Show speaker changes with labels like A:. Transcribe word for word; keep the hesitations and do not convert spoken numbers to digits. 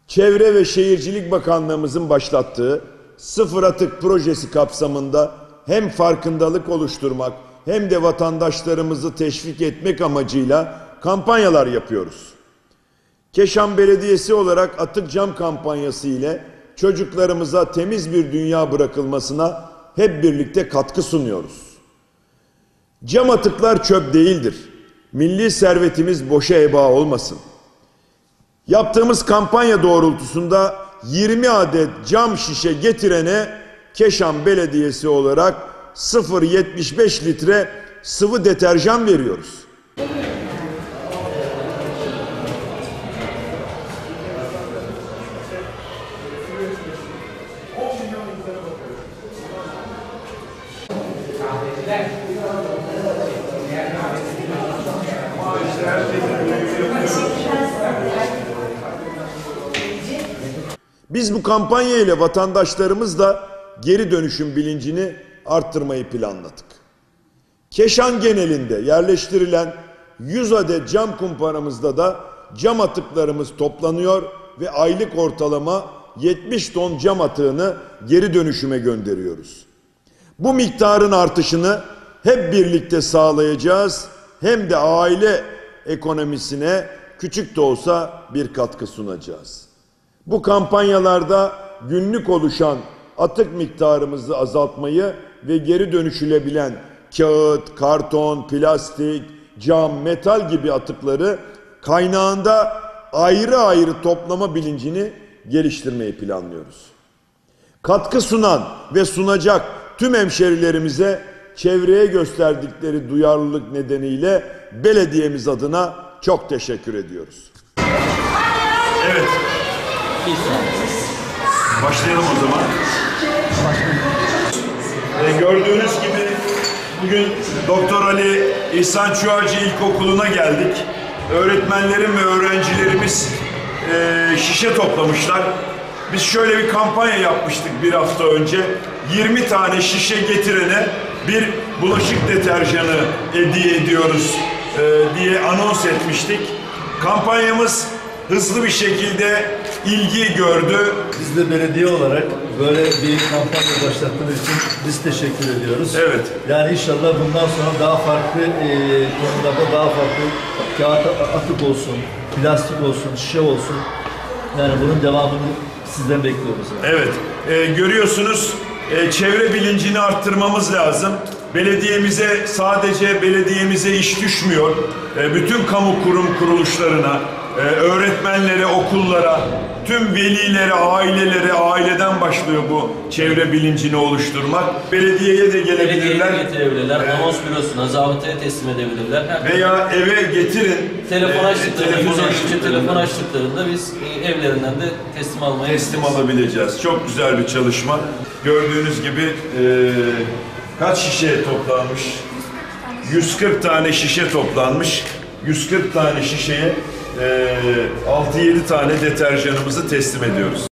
A: Çevre ve Şehircilik Bakanlığımızın başlattığı Sıfır Atık projesi kapsamında hem farkındalık oluşturmak hem de vatandaşlarımızı teşvik etmek amacıyla kampanyalar yapıyoruz. Keşan Belediyesi olarak Atık Cam kampanyası ile çocuklarımıza temiz bir dünya bırakılmasına hep birlikte katkı sunuyoruz. Cam atıklar çöp değildir. Milli servetimiz boşa heba olmasın. Yaptığımız kampanya doğrultusunda yirmi adet cam şişe getirene Keşan Belediyesi olarak sıfır virgül yetmiş beş litre sıvı deterjan veriyoruz. Biz bu kampanya ile vatandaşlarımızla geri dönüşüm bilincini arttırmayı planladık. Keşan genelinde yerleştirilen yüz adet cam kumparamızda da cam atıklarımız toplanıyor ve aylık ortalama yetmiş ton cam atığını geri dönüşüme gönderiyoruz. Bu miktarın artışını hep birlikte sağlayacağız, hem de aile ekonomisine küçük de olsa bir katkı sunacağız. Bu kampanyalarda günlük oluşan atık miktarımızı azaltmayı ve geri dönüşülebilen kağıt, karton, plastik, cam, metal gibi atıkları kaynağında ayrı ayrı toplama bilincini geliştirmeyi planlıyoruz. Katkı sunan ve sunacak tüm hemşerilerimize çevreye gösterdikleri duyarlılık nedeniyle belediyemiz adına çok teşekkür ediyoruz.
B: Evet. Başlayalım o zaman. Ee, gördüğünüz gibi bugün Doktor Ali İhsan Çuhacı İlkokulu'na geldik. Öğretmenlerim ve öğrencilerimiz e, şişe toplamışlar. Biz şöyle bir kampanya yapmıştık bir hafta önce. yirmi tane şişe getirene bir bulaşık deterjanı hediye ediyoruz e, diye anons etmiştik. Kampanyamız hızlı bir şekilde ilgi gördü.
C: Biz de belediye olarak böyle bir kampanya başlattığınız için biz teşekkür ediyoruz.
B: Evet.
C: Yani inşallah bundan sonra daha farklı e, konularda daha farklı kağıt atık olsun, plastik olsun, şişe olsun. Yani bunun devamını sizden bekliyoruz. Yani.
B: Evet. E, görüyorsunuz e, çevre bilincini arttırmamız lazım. Belediyemize sadece belediyemize iş düşmüyor. E, bütün kamu kurum kuruluşlarına, Ee, öğretmenlere, okullara, tüm velilere, ailelere, aileden başlıyor bu çevre bilincini oluşturmak. Belediyeye de gelebilirler.
D: Belediyeye getirebilirler, ee, anons bürosuna, zabıtaya teslim edebilirler.
B: Veya eve getirin.
D: Telefon açtıklarında,
B: telefon
D: yüz
B: açtıklarında,
D: telefon açtıklarında biz evlerinden de teslim almaya
B: teslim alabileceğiz. Çok güzel bir çalışma. Gördüğünüz gibi e, kaç şişe toplanmış? yüz kırk tane şişe toplanmış. yüz kırk tane şişeye altı yedi tane deterjanımızı teslim ediyoruz.